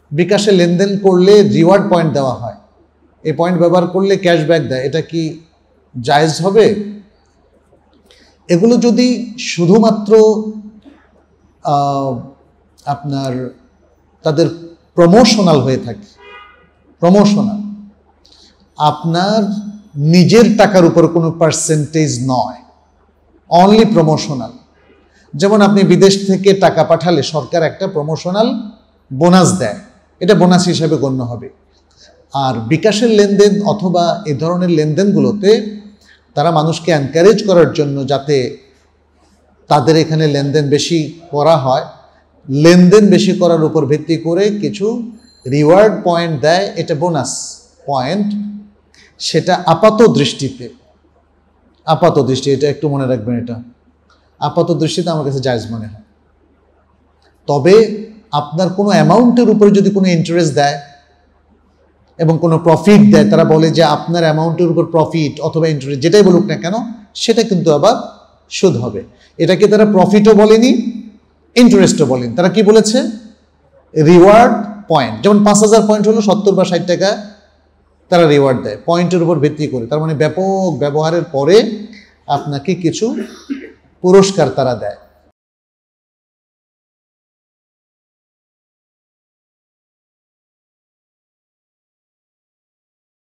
বিকাশে লেনদেন করলে রিওয়ার্ড পয়েন্ট দেওয়া হয়, এই পয়েন্ট ব্যবহার করলে ক্যাশব্যাক দেয়, এটা কি জায়েজ হবে? এগুলো যদি শুধুমাত্র আপনার তাদের প্রমোশনাল হয়ে থাকে, প্রমোশনাল, আপনার নিজের টাকার উপর কোনো পার্সেন্টেজ নয়, অনলি প্রমোশনাল। যেমন আপনি বিদেশ থেকে টাকা পাঠালে সরকার একটা প্রমোশনাল বোনাস দেয়, এটা বোনাস হিসাবে গণ্য হবে। আর বিকাশের লেনদেন অথবা এই ধরনের লেনদেনগুলোতে তারা মানুষকে এনকারেজ করার জন্য, যাতে তাদের এখানে লেনদেন বেশি করা হয়, লেনদেন বেশি করার উপর ভিত্তি করে কিছু রিওয়ার্ড পয়েন্ট দেয়, এটা বোনাস পয়েন্ট। সেটা আপাত দৃষ্টিতে, এটা একটু মনে রাখবেন, এটা আপাত দৃষ্টিতে আমার কাছে জায়েজ মনে হয়। তবে আপনার কোনো অ্যামাউন্টের উপরে যদি কোনো ইন্টারেস্ট দেয় এবং কোনো প্রফিট দেয়, তারা বলে যে আপনার অ্যামাউন্টের উপর প্রফিট অথবা ইন্টারেস্ট যেটাই বলুক না কেন, সেটা কিন্তু আবার সুদ হবে। এটাকে তারা প্রফিটও বলেনি, ইন্টারেস্টও বলেনি, তারা কি বলেছে? Reward point. যেমন 5000 পয়েন্ট হলো 70 বা 60 টাকা তারা রিওয়ার্ড দেয় পয়েন্টের উপর ভিত্তি করে। তার মানে ব্যাপক ব্যবহারের পরে আপনাকে কিছু পুরস্কার তারা দেয়।